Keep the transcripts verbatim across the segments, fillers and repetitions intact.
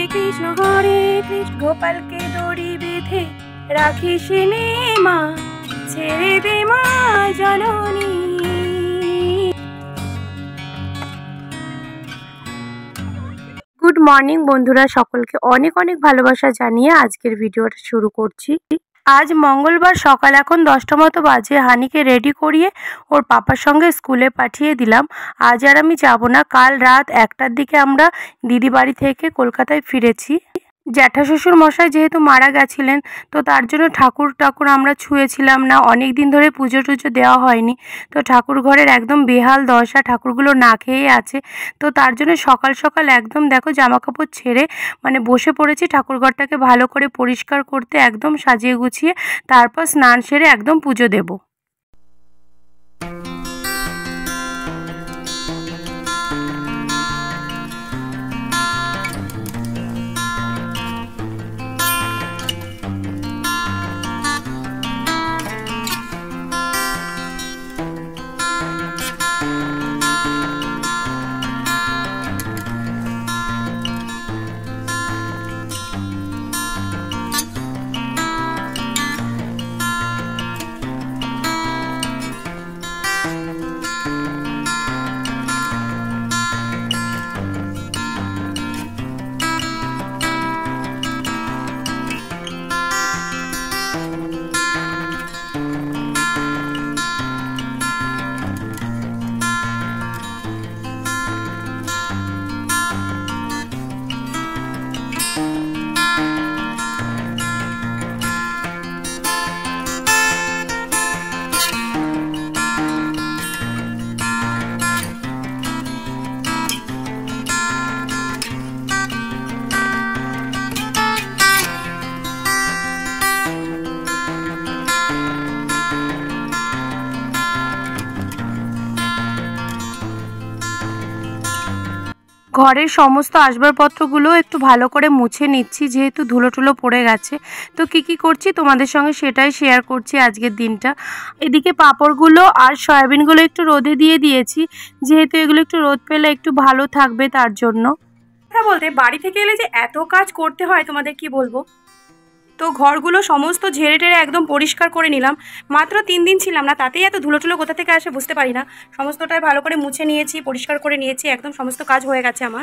কৃষ্ণ হরে কৃষ্ণ। গোপালকে দড়ি বেঁধে রাখিস নে মা, ছেড়ে দে মা জননী। গুড মর্নিং বন্ধুরা, সকলকে অনেক অনেক ভালোবাসা জানিয়ে আজকের ভিডিওটা শুরু করছি। আজ মঙ্গলবার সকাল এখন দশটা মতো বাজে। হানিকে রেডি করিয়ে ওর পাপার সঙ্গে স্কুলে পাঠিয়ে দিলাম। আজ আর আমি যাব না। কাল রাত একটার দিকে আমরা দিদি বাড়ি থেকে কলকাতায় ফিরেছি। জ্যাঠা শ্বশুর মশাই যেহেতু মারা গেছিলেন, তো তার জন্য ঠাকুর ঠাকুর আমরা ছুঁয়েছিলাম না। অনেক দিন ধরে পুজো টুজো দেওয়া হয়নি, তো ঠাকুর ঘরের একদম বেহাল দশা, ঠাকুরগুলো না খেয়ে আছে। তো তার জন্য সকাল সকাল একদম দেখো জামা কাপড় ছেড়ে মানে বসে পড়েছি ঠাকুর ঘরটাকে ভালো করে পরিষ্কার করতে, একদম সাজিয়ে গুছিয়ে তারপর স্নান সেরে একদম পুজো দেব। ঘরের সমস্ত আসবাবপত্রগুলো একটু ভালো করে মুছে নিচ্ছি, যেহেতু ধুলো টুলো পড়ে গেছে। তো কি কি করছি তোমাদের সঙ্গে সেটাই শেয়ার করছি আজকের দিনটা। এদিকে পাঁপড়গুলো আর সয়াবিনগুলো একটু রোদে দিয়ে দিয়েছি, যেহেতু এগুলো একটু রোদ পেলে একটু ভালো থাকবে তার জন্য। কথা বলতে বাড়ি থেকে এলে যে এত কাজ করতে হয় তোমাদের কি বলবো। তো ঘরগুলো সমস্ত ঝেড়ে টেড়ে একদম পরিষ্কার করে নিলাম। মাত্র তিন দিন ছিলাম না, তাতেই এত ধুলো টুলো কোথা থেকে আসে বুঝতে পারি না। সমস্তটাই ভালো করে মুছে নিয়েছি, পরিষ্কার করে নিয়েছি, একদম সমস্ত কাজ হয়ে গেছে আমার।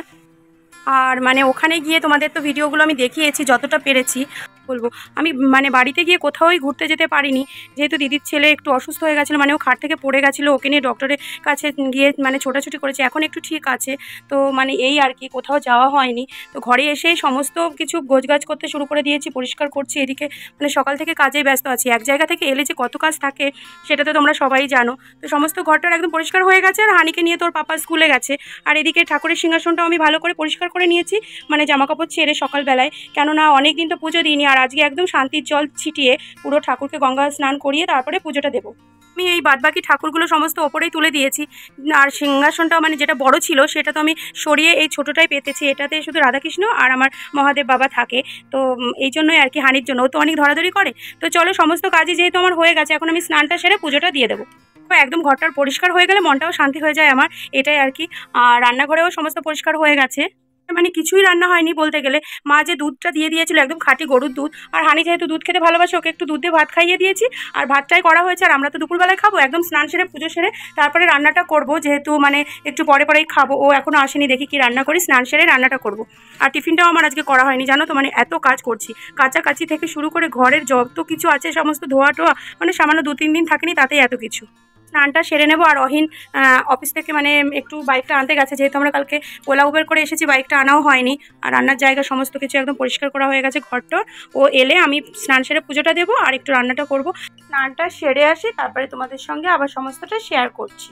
আর মানে ওখানে গিয়ে তোমাদের তো ভিডিওগুলো আমি দেখিয়েছি যতটা পেরেছি। বলবো আমি মানে বাড়িতে গিয়ে কোথাওই ঘুরতে যেতে পারিনি, যেহেতু দিদির ছেলে একটু অসুস্থ হয়ে গেছিলো, মানে ও খাট থেকে পড়ে গেছিলো। ওকে নিয়ে ডক্টরের কাছে গিয়ে মানে ছোটাছুটি করেছে, এখন একটু ঠিক আছে। তো মানে এই আর কি, কোথাও যাওয়া হয়নি। তো ঘরে এসে সমস্ত কিছু গোছগাছ করতে শুরু করে দিয়েছি, পরিষ্কার করছি। এদিকে মানে সকাল থেকে কাজেই ব্যস্ত আছি। এক জায়গা থেকে এলে যে কত কাজ থাকে সেটা তো তোমরা সবাই জানো। তো সমস্ত ঘরটার একদম পরিষ্কার হয়ে গেছে। আর হানিকে নিয়ে তোর পাপা স্কুলে গেছে। আর এদিকে ঠাকুরের সিংহাসনটাও আমি ভালো করে পরিষ্কার করে নিয়েছি, মানে জামা কাপড় ছেড়ে সকালবেলায়, কেননা অনেক দিন তো পুজো দিইনি। আর আজকে একদম শান্তির জল ছিটিয়ে পুরো ঠাকুরকে গঙ্গা স্নান করিয়ে তারপরে পুজোটা দেবো। আমি এই বাদবাকি ঠাকুরগুলো সমস্ত ওপরেই তুলে দিয়েছি। আর সিংহাসনটা মানে যেটা বড় ছিল সেটা তো আমি সরিয়ে এই ছোটোটাই পেতেছি। এটাতে শুধু রাধাকৃষ্ণ আর আমার মহাদেব বাবা থাকে। তো এই জন্যই আর কি, হানির জন্য। ও তো অনেক ধরাধরি করে। তো চলো, সমস্ত কাজই যেহেতু আমার হয়ে গেছে, এখন আমি স্নানটা সেরে পুজোটা দিয়ে দেবো। একদম ঘরটার পরিষ্কার হয়ে গেলে মনটাও শান্তি হয়ে যায় আমার, এটাই আর কি। আর রান্নাঘরেও সমস্ত পরিষ্কার হয়ে গেছে, মানে কিছুই রান্না হয়নি বলতে গেলে। মা যে দুধটা দিয়ে দিয়েছিল একদম খাঁটি গরুর দুধ, আর হানি যেহেতু দুধ খেতে ভালোবাসে, ওকে একটু দুধ দিয়ে ভাত খাইয়ে দিয়েছি। আর ভাতটাই করা হয়েছে, আর আমরা তো দুপুরবেলায় খাবো। একদম স্নান সেরে পুজো সেরে তারপরে রান্নাটা করব, যেহেতু মানে একটু পরে পরেই খাবো। ও এখনও আসেনি, দেখি কি রান্না করি। স্নান সেরে রান্নাটা করব। আর টিফিনটাও আমার আজকে করা হয়নি, জানো তো, মানে এত কাজ করছি। কাচাকাচি থেকে শুরু করে ঘরের যত কিছু আছে সমস্ত ধোয়া টোয়া, মানে সামান্য দু তিন দিন থাকেনি, তাতেই এত কিছু। স্নানটা সেরে নেবো। আর অহিন অফিস থেকে মানে একটু বাইকটা আনতে গেছে, যেহেতু আমরা কালকে ওলা উবের করে এসেছি, বাইকটা আনাও হয়নি। আর রান্নার জায়গা সমস্ত কিছু একদম পরিষ্কার করা হয়ে গেছে ঘরটা। ও এলে আমি স্নান সেরে পুজোটা দেবো আর একটু রান্নাটা করব। স্নানটা সেরে আসি, তারপরে তোমাদের সঙ্গে আবার সমস্তটা শেয়ার করছি।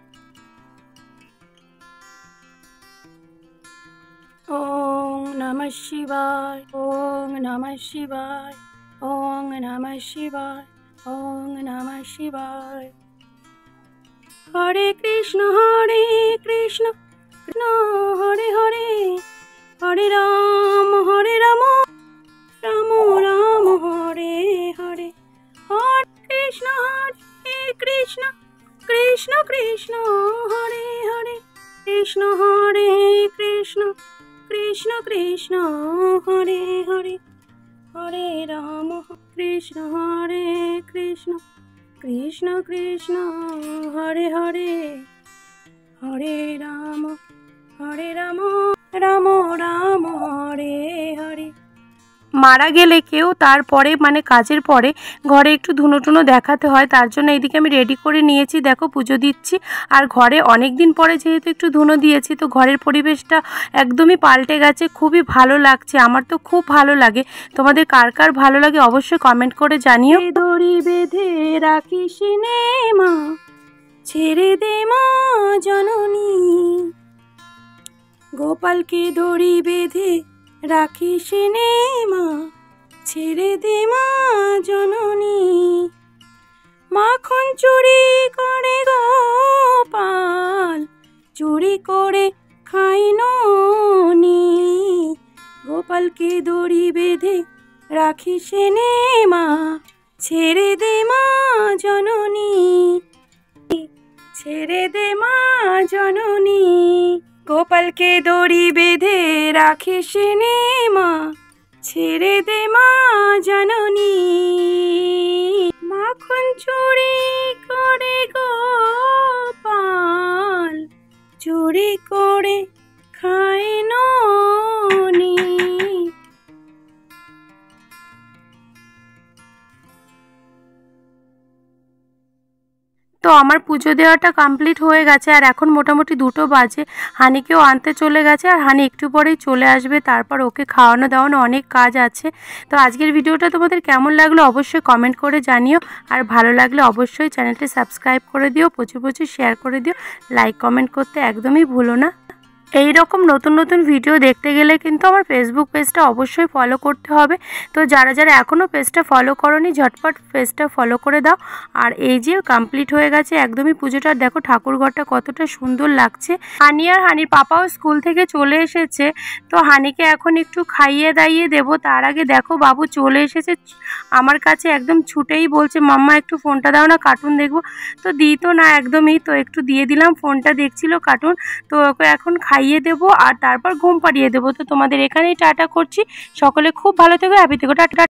ওম নমঃ শিবায়, ওম নমঃ শিবায়, ওম নমঃ শিবায়, ওম নমঃ শিবায়। হরে কৃষ্ণ হরে কৃষ্ণ কৃষ্ণ হরে হরে, হরে রাম হরে রাম রাম রাম হরে হরে, হরে কৃষ্ণ হরে কৃষ্ণ কৃষ্ণ কৃষ্ণ হরে হরে, কৃষ্ণ হরে কৃষ্ণ কৃষ্ণ কৃষ্ণ কৃষ্ণ হরে হরে হরে রাম কৃষ্ণ হরে কৃষ্ণ কৃষ্ণ কৃষ্ণ হরে হরে হরে রাম হরে রাম রাম রাম হরে হরে। মারা গেলে কেউ তারপরে মানে কাজের পরে ঘরে একটু ধুনো টুনো দেখাতে হয়, তার জন্য এইদিকে আমি রেডি করে নিয়েছি। দেখো পুজো দিচ্ছি, আর ঘরে অনেক দিন পরে যেহেতু একটু ধুনো দিয়েছি তো ঘরের পরিবেশটা একদমই পাল্টে গেছে, খুবই ভালো লাগছে। আমার তো খুব ভালো লাগে, তোমাদের কার কার ভালো লাগে অবশ্যই কমেন্ট করে জানিও। দড়ি বেঁধে রাখিস নে মা, ছেড়ে দে মা জননী, গোপালকে দড়ি বেঁধে রাখিস নে মা, ছেড়ে দে মা জননী, মাখন চুরি করে গোপাল, চুরি করে খাই নি, গোপালকে দড়ি বেঁধে রাখিস নে মা, ছেড়ে দে মা জননী, ছেড়ে দে মা জননী, গোপালকে দড়ি বেঁধে রাখিস নে মা, ছেড়ে দে মা জননী, মাখন চুরি করে গোপাল, চুরি করে খায় নি। তো আমার পুজো দেওয়াটা কমপ্লিট হয়ে গেছে, আর এখন মোটামুটি দুটো বাজে। হানিকেও আনতে চলে গেছে, আর হানি একটু পরেই চলে আসবে, তারপর ওকে খাওয়ানো দাওয়ানো অনেক কাজ আছে। তো আজকের ভিডিওটা তোমাদের কেমন লাগলো অবশ্যই কমেন্ট করে জানিও, আর ভালো লাগলে অবশ্যই চ্যানেলটি সাবস্ক্রাইব করে দিও, প্রচুর প্রচুর শেয়ার করে দিও, লাইক কমেন্ট করতে একদমই ভুলো না। এই রকম নতুন নতুন ভিডিও দেখতে গেলে কিন্তু আমার ফেসবুক পেজটা অবশ্যই ফলো করতে হবে। তো যারা যারা এখনও পেজটা ফলো করোনি ঝটপট পেজটা ফলো করে দাও। আর এই যে কমপ্লিট হয়ে গেছে একদমই পুজোটা, দেখো ঠাকুরঘরটা কতটা সুন্দর লাগছে। হানি আর হানির পাপাও স্কুল থেকে চলে এসেছে, তো হানিকে এখন একটু খাইয়ে দাইয়ে দেবো। তার আগে দেখো বাবু চলে এসেছে আমার কাছে, একদম ছুটেই বলছে মাম্মা একটু ফোনটা দাও না, কার্টুন দেখবো। তো দিই তো না একদমই, তো একটু দিয়ে দিলাম, ফোনটা দেখছিল কার্টুন। তো ওকে এখন খাইয়ে দেবো আর তারপর ঘুম পাড়িয়ে দেবো। তো তোমাদের এখানেই টাটা করছি, সকলে খুব ভালো থেকো, হ্যাপি থেকো, টাটা।